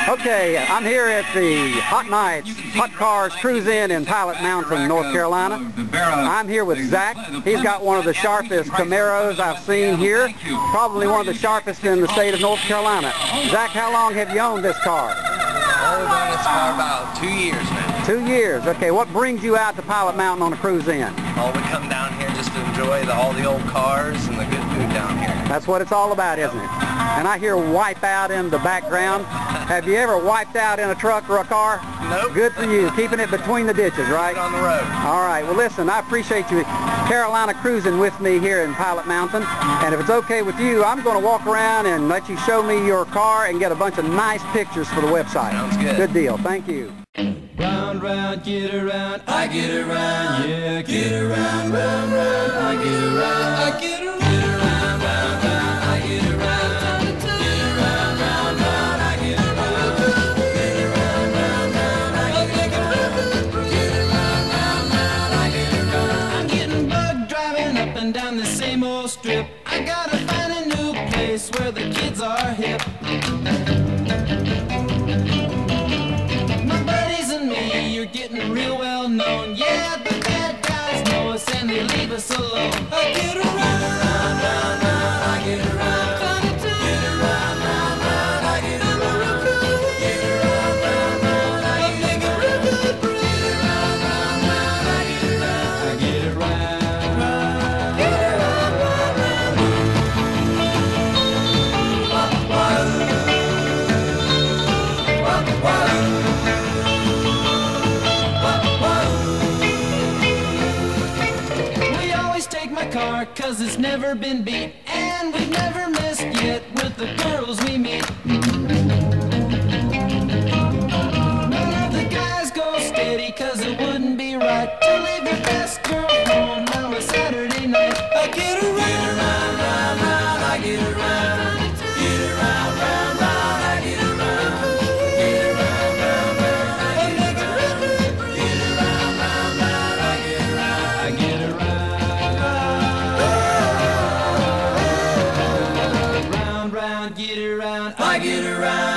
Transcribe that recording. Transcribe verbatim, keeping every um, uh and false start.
Okay, I'm here at the Hot Nights, Hot Cars Cruise-In in Pilot Mountain, North Carolina. I'm here with Zach. He's got one of the sharpest Camaros I've seen here, probably one of the sharpest in the state of North Carolina. Zach, how long have you owned this car? I've owned this car about two years now. Two years. Okay, what brings you out to Pilot Mountain on a cruise-in? Well, we come down here just to enjoy the, all the old cars and the good food down here. That's what it's all about, isn't it? And I hear wipe out in the background. Have you ever wiped out in a truck or a car? Nope. Good for you. Keeping it between the ditches, right? On the road. All right. Well, listen, I appreciate you Carolina cruising with me here in Pilot Mountain. And if it's okay with you, I'm going to walk around and let you show me your car and get a bunch of nice pictures for the website. Sounds good. Good deal. Thank you. Round, round, get around, I get around, yeah, get around, round, round, I get around, I get around, get around, round, round, I get around, get around, round, round, I get around, get around, round, round, I get around, get around, round, round, I get around. I'm getting bugged driving up and down the same old strip. I gotta find a new place where the kids are hip. Getting real well known, yeah, the bad guys know us and they leave us alone. I get around, round, round, round, I get around, get around, round, round, I get around, get around, round, round, I get around, get around, round, round, I get around, I get around, get around, round, round, wah, wah, wah. Car, cause it's never been beat, and we've never missed yet with the girls we meet. None of the guys go steady, cause it wouldn't be right to leave your best girl home on a Saturday night. I get around, get around, round, round, I get around, get around, round, round, I get around, get around, round, round, I get around, get around, round, round, I get around, I get around. Get around, I get around.